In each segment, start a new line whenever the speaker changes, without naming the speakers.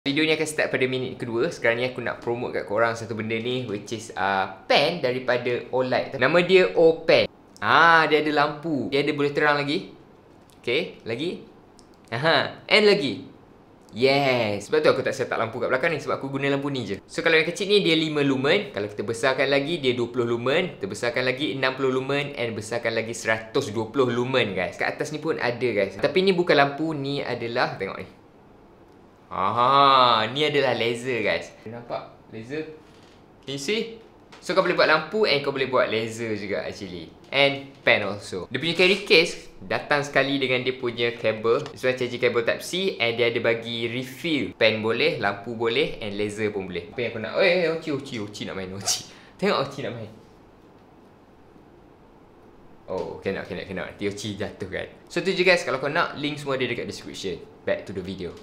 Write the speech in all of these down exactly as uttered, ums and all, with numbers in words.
Video ni akan start pada minit kedua. Sekarang ni aku nak promote kat korang satu benda ni, which is uh, pen daripada Olight. Nama dia O-Pen. Ah, dia ada lampu. Dia ada boleh terang lagi. Okay, lagi. Aha, and lagi. Yes, sebab tu aku tak set lampu kat belakang ni, sebab aku guna lampu ni je. So kalau yang kecil ni dia lima lumen. Kalau kita besarkan lagi dia dua puluh lumen. Kita besarkan lagi enam puluh lumen. And besarkan lagi seratus dua puluh lumen guys. Kat atas ni pun ada guys. Tapi ni bukan lampu, ni adalah, tengok ni. Aha, ni adalah laser guys. Nampak laser? Can you see? So kau boleh buat lampu and kau boleh buat laser juga actually. And pen also. Dia punya carry case datang sekali dengan dia punya kabel. This one charging kabel type C. And dia ada bagi refill. Pen boleh, lampu boleh, and laser pun boleh. Apa yang aku nak? Eh, Oci, Oci, Oci nak main Oci. Tengok Oci nak main. Oh, cannot, cannot, cannot. Nanti Oci jatuh kan. So tu je guys, kalau kau nak, link semua ada dekat description. Back to the video.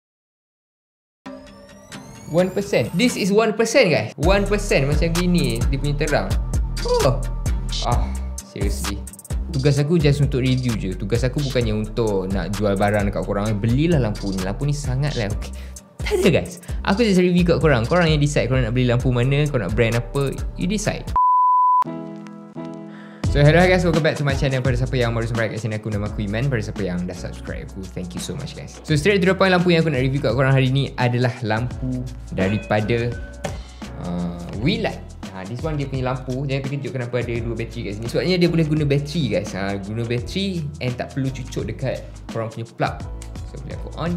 one percent. This is one percent guys. one percent macam gini dia punya terang. Oh. Ah, seriously. Tugas aku just untuk review je. Tugas aku bukannya untuk nak jual barang dekat korang. Belilah lampu ni. Lampu ni sangatlah okay. Tak ada guys. Aku just review kat korang. Korang yang decide korang nak beli lampu mana, korang nak brand apa, you decide. So hello guys, welcome back to my channel. Pada siapa yang baru subscribe kat sini, aku nama aku Iman. Pada siapa yang dah subscribe aku, thank you so much guys. So straight to the point, lampu yang aku nak review kat korang hari ni adalah lampu daripada uh, Olight. Ha, this one dia punya lampu. Jangan terkejut kenapa ada dua bateri kat sini. Sebabnya dia boleh guna bateri guys. Ha, guna bateri and tak perlu cucuk dekat korang punya plug. So boleh aku on.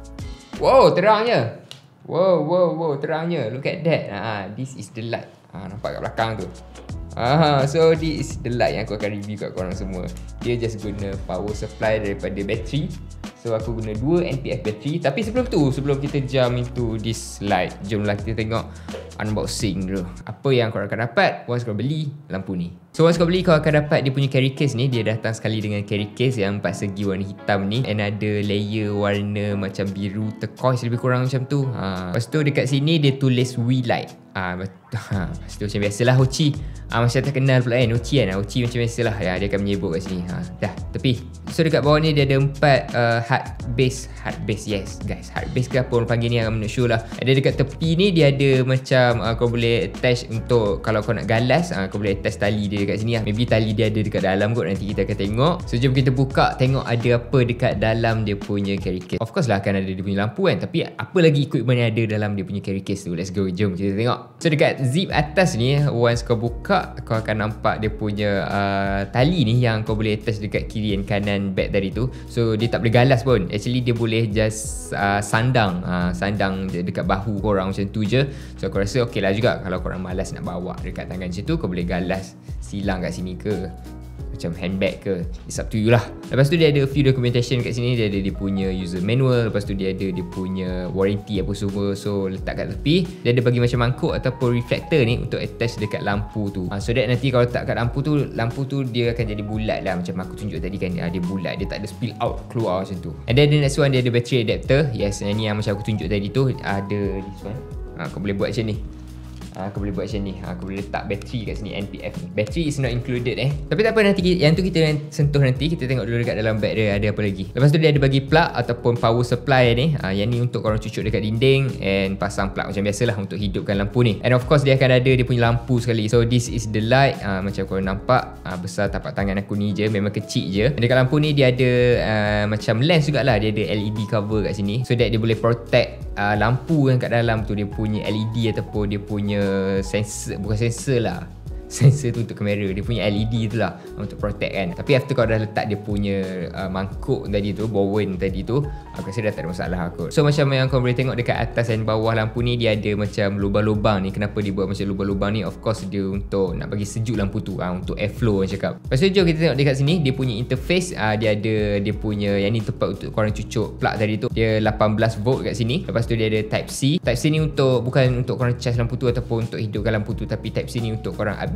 Wow, terangnya. Wow, wow, wow, terangnya. Look at that. Ha, this is the light. Ha, nampak kat belakang tu. Aha, so this is the light yang aku akan review kat korang semua. Dia just guna power supply daripada bateri. So aku guna dua N P F bateri. Tapi sebelum tu, sebelum kita jump into this light, jomlah kita tengok unboxing dulu. Apa yang korang akan dapat once kau beli lampu ni. So once kau beli, kau akan dapat dia punya carry case ni. Dia datang sekali dengan carry case yang empat segi warna hitam ni. And ada layer warna macam biru turquoise, lebih kurang macam tu. ha. Lepas tu dekat sini dia tulis Olight. Ah, betul. Ha, lepas tu macam biasalah Oci. Ah, macam tak kenal pula kan Oci kan. Oci macam biasalah ya, dia akan menyebut kat sini. Ha, dah, tepi. So dekat bawah ni dia ada empat uh, hard base. Hard base, yes guys. Hard base ke apa orang panggil ni, I'm not sure lah. Ada dekat tepi ni dia ada macam uh, kau boleh attach untuk kalau kau nak galas, uh, kau boleh attach tali dia dekat sini lah. Maybe tali dia ada dekat dalam kot, nanti kita akan tengok. So jom kita buka, tengok ada apa dekat dalam dia punya carry case. Of course lah akan ada dia punya lampu kan. Tapi apa lagi equipment yang ada dalam dia punya carry case tu. Let's go, jom kita tengok. So dekat zip atas ni, once kau buka, kau akan nampak dia punya uh, tali ni yang kau boleh attach dekat kiri dan kanan bag tadi tu. So dia tak boleh galas pun. Actually dia boleh just uh, sandang uh, Sandang dekat bahu korang macam tu je. So aku rasa ok lah juga. Kalau korang malas nak bawa dekat tangan macam tu, kau boleh galas silang kat sini ke, macam handbag ke, it's up to you lah. Lepas tu dia ada few documentation kat sini. Dia ada dia punya user manual. Lepas tu dia ada dia punya warranty apa semua. So letak kat tepi. Dia ada bagi macam mangkuk ataupun reflector ni untuk attach dekat lampu tu. ha, So that nanti kalau letak kat lampu tu, lampu tu dia akan jadi bulat lah. Macam aku tunjuk tadi kan, dia bulat. Dia tak ada spill out keluar macam tu. And then the next one dia ada battery adapter. Yes, yang ni yang macam aku tunjuk tadi tu. Ada this one. ha, Kau boleh buat macam ni. Ha, aku boleh buat macam ni. ha, Aku boleh letak bateri kat sini, N P F ni. Battery is not included eh. Tapi tak apa, nanti yang tu kita sentuh nanti. Kita tengok dulu dekat dalam bag dia ada apa lagi. Lepas tu dia ada bagi plug ataupun power supply ni. ha, Yang ni untuk korang cucuk dekat dinding and pasang plug macam biasalah untuk hidupkan lampu ni. And of course dia akan ada dia punya lampu sekali. So this is the light. ha, Macam korang nampak, ha, besar tapak tangan aku ni je. Memang kecil je. Dan dekat lampu ni dia ada uh, macam lens jugalah. Dia ada L E D cover kat sini. So that dia boleh protect uh, lampu yang kat dalam tu. Dia punya L E D ataupun dia punya sensor, bukan sensor lah, sensor tu untuk kamera. Dia punya L E D tu lah untuk protect kan. Tapi after kau dah letak dia punya uh, mangkuk tadi tu, bowen tadi tu, aku rasa dah tak ada masalah kot. So macam yang kau boleh tengok dekat atas dan bawah lampu ni, dia ada macam lubang-lubang ni. Kenapa dia buat macam lubang-lubang ni? Of course dia untuk nak bagi sejuk lampu tu, ha, untuk airflow yang cakap. Lepas tu jom kita tengok dekat sini. Dia punya interface, uh, dia ada dia punya, yang ni tempat untuk korang cucuk plug tadi tu. Dia lapan belas volt kat sini. Lepas tu dia ada Type C. Type C ni untuk, bukan untuk korang charge lampu tu ataupun untuk hidupkan lampu tu, tapi Type C ni untuk korang update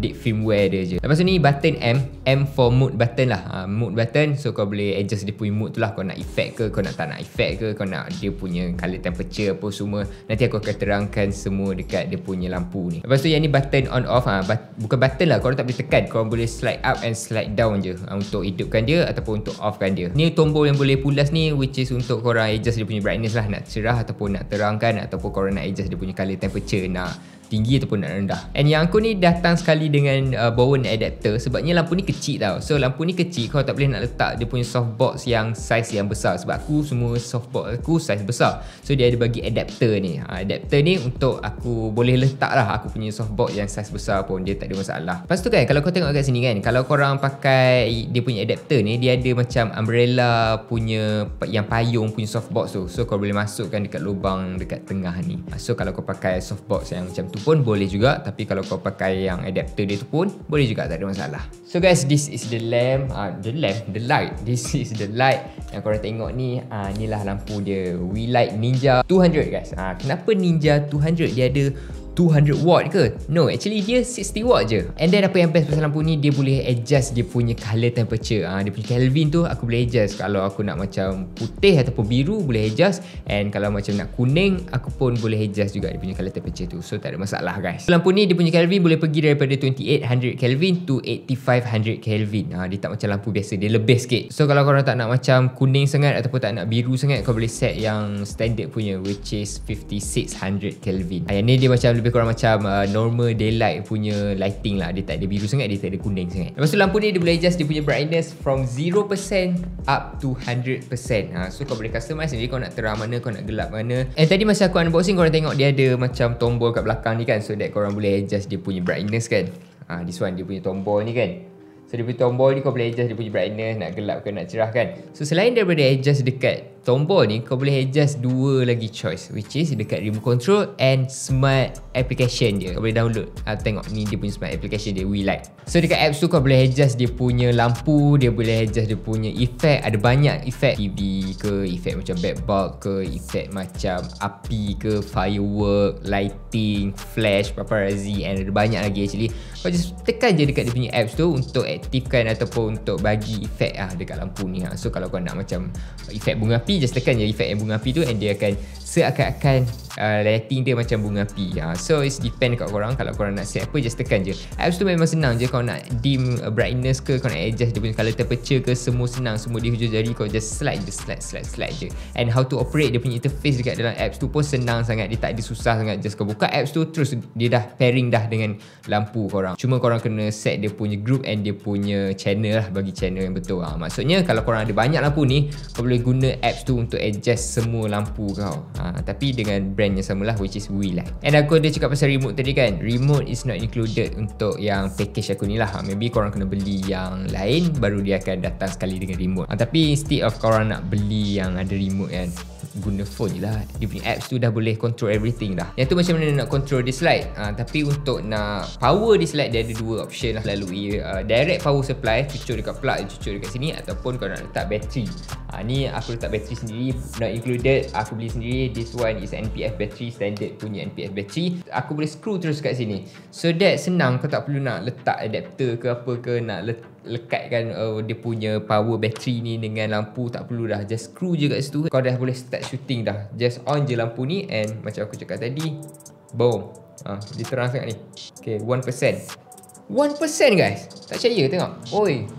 update firmware dia je. Lepas tu ni button M, M for mood button lah. ha, Mood button, so kau boleh adjust dia punya mood tu lah. Kau nak effect ke, kau nak tak nak effect ke, kau nak dia punya color temperature apa semua. Nanti aku akan terangkan semua dekat dia punya lampu ni. Lepas tu yang ni button on off. ha, but, Bukan button lah, korang tak boleh tekan, korang boleh slide up and slide down je ha, untuk hidupkan dia ataupun untuk offkan dia. Ni tombol yang boleh pulas ni, which is untuk korang adjust dia punya brightness lah, nak cerah ataupun nak terangkan, ataupun korang nak adjust dia punya color temperature, nak tinggi ataupun nak rendah. And yang aku ni datang sekali dengan uh, Bowen adapter, sebabnya lampu ni kecil tau. So lampu ni kecil, kau tak boleh nak letak dia punya softbox yang size yang besar, sebab aku semua softbox aku size besar. So dia ada bagi adapter ni. ha, Adapter ni untuk aku boleh letak lah aku punya softbox yang size besar pun, dia tak ada masalah. Lepas tu kan, kalau kau tengok kat sini kan, kalau korang pakai dia punya adapter ni, dia ada macam umbrella punya yang payung punya softbox tu. So kau boleh masukkan dekat lubang dekat tengah ni. So kalau kau pakai softbox yang macam tu pun boleh juga, tapi kalau kau pakai yang adapter dia tu pun boleh juga, tak ada masalah. So guys, this is the lamp, uh, the lamp, the light. This is the light yang korang tengok ni. uh, Inilah lampu dia, WeLight Ninja two hundred guys. uh, Kenapa Ninja two hundred? Dia ada two hundred watt ke? No, actually dia sixty watt je. And then apa yang best pasal lampu ni, dia boleh adjust dia punya color temperature. ha, Dia punya Kelvin tu aku boleh adjust. Kalau aku nak macam putih ataupun biru boleh adjust. And kalau macam nak kuning, aku pun boleh adjust juga dia punya color temperature tu. So tak ada masalah guys. Lampu ni dia punya Kelvin boleh pergi daripada twenty-eight hundred Kelvin to eighty-five hundred Kelvin. ha, Dia tak macam lampu biasa, dia lebih sikit. So kalau korang tak nak macam kuning sangat ataupun tak nak biru sangat, kau boleh set yang standard punya, which is fifty-six hundred Kelvin. ha, Yang ni dia macam lebih kurang macam uh, normal daylight punya lighting lah. Dia tak ada biru sangat, dia tak ada kuning sangat. Lepas tu lampu ni dia boleh adjust dia punya brightness from zero percent up to one hundred percent. ha, So kau boleh customize sendiri, kau nak terang mana, kau nak gelap mana. And tadi masa aku unboxing, korang tengok dia ada macam tombol kat belakang ni kan, so that korang boleh adjust dia punya brightness kan. ha, This one dia punya tombol ni kan. So dia punya tombol ni kau boleh adjust dia punya brightness, nak gelap ke nak cerah kan. So selain daripada adjust dekat tombol ni, kau boleh adjust dua lagi choice, which is dekat remote control and smart application dia. Kau boleh download. ha, Tengok ni dia punya smart application dia, WeLight. So dekat apps tu kau boleh adjust dia punya lampu, dia boleh adjust dia punya effect. Ada banyak effect, T V ke, effect macam back bulb ke, effect macam api ke, firework, lighting, flash, paparazzi, and ada banyak lagi actually. Kau just tekan je dekat dia punya apps tu untuk aktifkan ataupun untuk bagi efek ah dekat lampu ni. ha. So kalau kau nak macam efek bunga api, just tekan je efek yang bunga api tu, and dia akan seakan-akan uh, lighting dia macam bunga api. ha. So it's depend kat korang. Kalau korang nak set apa, just tekan je. Apps tu memang senang je. Kau nak dim uh, brightness ke, kau nak adjust dia punya color temperature ke, semua senang, semua di hujung jari. Kau just slide je, slide, slide, slide je. And how to operate dia punya interface dekat dalam apps tu pun senang sangat. Dia tak ada susah sangat. Just kau buka apps tu, terus dia dah pairing dah dengan lampu korang. Cuma korang kena set dia punya group and dia punya channel lah, bagi channel yang betul. ha. Maksudnya kalau korang ada banyak lampu ni, kau boleh guna apps tu untuk adjust semua lampu kau. ha, Tapi dengan brand yang samalah, which is WeLight. And aku ada cakap pasal remote tadi kan. Remote is not included untuk yang package aku ni lah. ha, Maybe korang kena beli yang lain, baru dia akan datang sekali dengan remote. ha, Tapi instead of korang nak beli yang ada remote kan, guna phone je lah. Dia punya apps tu dah boleh control everything dah. Yang tu macam mana nak control this light. ha, Tapi untuk nak power this light, dia ada dua option lah. Lalui uh, direct power supply, cucuk dekat plug, cucuk dekat sini, ataupun kau nak letak bateri. ha, Ni aku letak bateri sendiri, not included. Aku beli sendiri. This one is N P F battery, standard punya N P F battery. Aku boleh screw terus kat sini, so that senang. Kau tak perlu nak letak adapter ke apa ke, nak let lekatkan uh, dia punya power battery ni dengan lampu. Tak perlu dah, just screw je kat situ. Kau dah boleh start shooting dah. Just on je lampu ni, and macam aku cakap tadi, boom. ha, Dia terang sangat ni. Okay, one percent one percent guys. Tak percaya, tengok. Oi,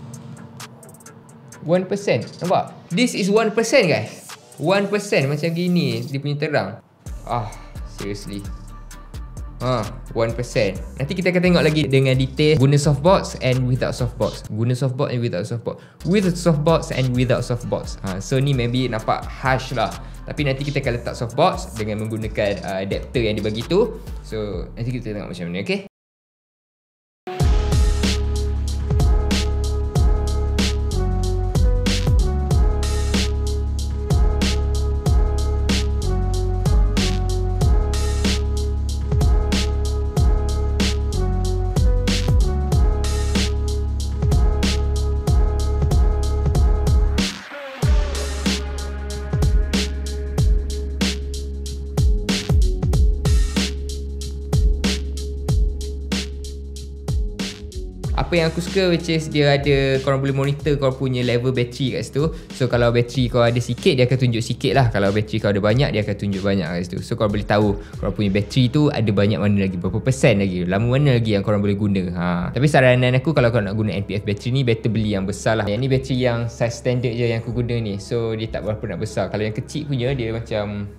one percent. Nampak? This is one percent guys. one percent macam gini dia punya terang. Ah, seriously. Ha, one percent. Nanti kita akan tengok lagi dengan detail guna softbox and without softbox. Guna softbox and without softbox. With softbox and without softbox. Ha, so ni maybe nampak harsh lah, tapi nanti kita akan letak softbox dengan menggunakan uh, adapter yang dibagi tu. So nanti kita tengok macam mana, okay? Apa yang aku suka which is dia ada, korang boleh monitor korang punya level bateri kat situ. So kalau bateri kau ada sikit, dia akan tunjuk sikit lah. Kalau bateri kau ada banyak, dia akan tunjuk banyak kat situ. So korang boleh tahu korang punya bateri tu ada banyak mana lagi, berapa persen lagi, lama mana lagi yang korang boleh guna. ha. Tapi saranan aku kalau korang nak guna N P F bateri ni, better beli yang besar lah. Yang ni bateri yang size standard je yang aku guna ni. So dia tak berapa nak besar. Kalau yang kecil punya dia macam,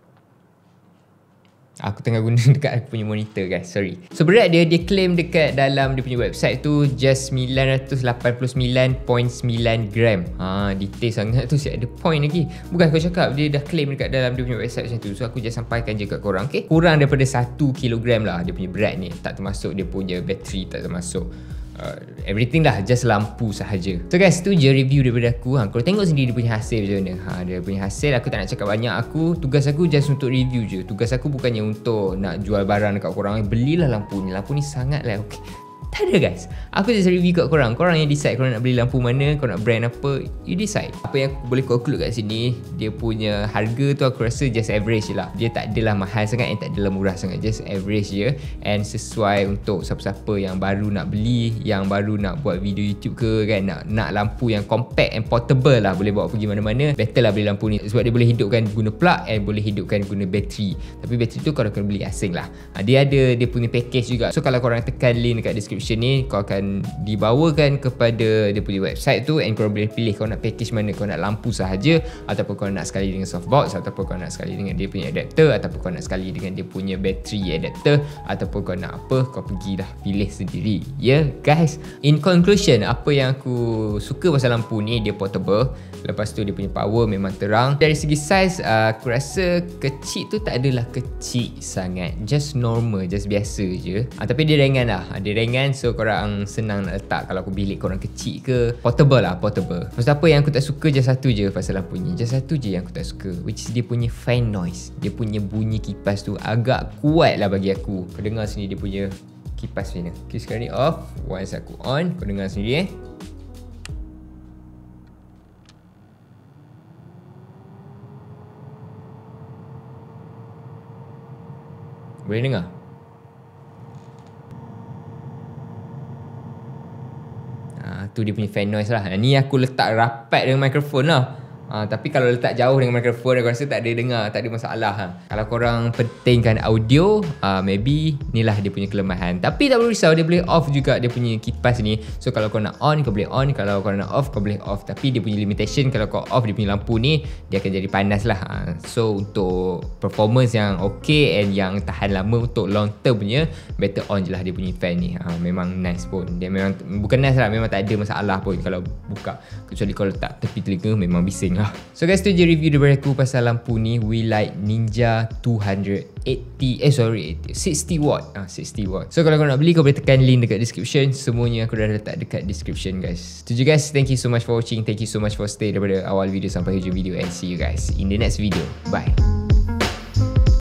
aku tengah guna dekat aku punya monitor guys, sorry. So berat dia, dia claim dekat dalam dia punya website tu just sembilan ratus lapan puluh sembilan perpuluhan sembilan gram. Ha, detail sangat tu, siap ada point lagi. Bukan kau cakap, dia dah claim dekat dalam dia punya website macam tu. So aku just sampaikan je kat korang, okay? Kurang daripada satu kilogram lah dia punya berat ni. Tak termasuk dia punya bateri, tak termasuk Uh, everything lah, just lampu sahaja. So guys, tu je review daripada aku. ha, Korang tengok sendiri dia punya hasil macam mana. ha, Dia punya hasil, aku tak nak cakap banyak. Aku, tugas aku just untuk review je. Tugas aku bukannya untuk nak jual barang dekat korang. Belilah lampu ni, lampu ni sangat lah okay. Tak ada guys, aku just review kat korang. Korang yang decide korang nak beli lampu mana, korang nak brand apa, you decide. Apa yang aku boleh conclude kat sini, dia punya harga tu aku rasa just average je lah. Dia tak adalah mahal sangat and tak adalah murah sangat, just average je. And sesuai untuk siapa-siapa yang baru nak beli, yang baru nak buat video YouTube ke kan, nak nak lampu yang compact and portable lah, boleh bawa pergi mana-mana, better lah beli lampu ni. Sebab dia boleh hidupkan guna plug and boleh hidupkan guna bateri. Tapi bateri tu korang kena beli asing lah. ha, Dia ada dia punya package juga. So kalau korang tekan link dekat description ni, kau akan dibawakan kepada dia punya website tu, and kau boleh pilih kau nak package mana. Kau nak lampu sahaja, ataupun kau nak sekali dengan softbox, ataupun kau nak sekali dengan dia punya adapter, ataupun kau nak sekali dengan dia punya battery adapter, ataupun kau nak apa, kau pergi dah pilih sendiri. Ya yeah, guys, in conclusion, apa yang aku suka pasal lampu ni, dia portable. Lepas tu dia punya power memang terang. Dari segi size, uh, aku rasa kecil tu tak adalah kecil sangat, just normal, just biasa je. uh, Tapi dia ringan lah, dia ringan. So korang senang nak letak kalau aku bilik korang kecil ke. Portable lah, portable. Lepas apa yang aku tak suka, just satu je pasal lampu ni. Just satu je yang aku tak suka, which is dia punya fan noise. Dia punya bunyi kipas tu agak kuat lah bagi aku. Kau dengar sini dia punya kipas ni. Okay, sekarang ni off. Once aku on, kau dengar sendiri eh. Boleh dengar? Ha, tu dia punya fan noise lah. Ni aku letak rapat dengan mikrofon lah. Ha, tapi kalau letak jauh dengan mikrofon, aku rasa tak ada dengar, tak ada masalah. Ha. Kalau korang pentingkan audio, uh, maybe ni lah dia punya kelemahan. Tapi tak perlu risau, dia boleh off juga dia punya kipas ni. So kalau kau nak on, kau boleh on. Kalau kau nak off, kau boleh off. Tapi dia punya limitation, kalau kau off dia punya lampu ni, dia akan jadi panas lah. Ha. So untuk performance yang okay and yang tahan lama untuk long term punya, better on je lah dia punya fan ni. Ha, memang nice pun. Dia memang, bukan nice lah, memang tak ada masalah pun kalau buka. Kecuali kalau letak tepi telinga, memang bising lah. So guys, tu je review daripada aku pasal lampu ni, WeLight Ninja two eighty, eh sorry sixty watt. Ah sixty watt. So kalau kau nak beli, kau boleh tekan link dekat description. Semuanya aku dah letak dekat description guys. Tu je guys, thank you so much for watching. Thank you so much for stay daripada awal video sampai hujung video, and see you guys in the next video. Bye.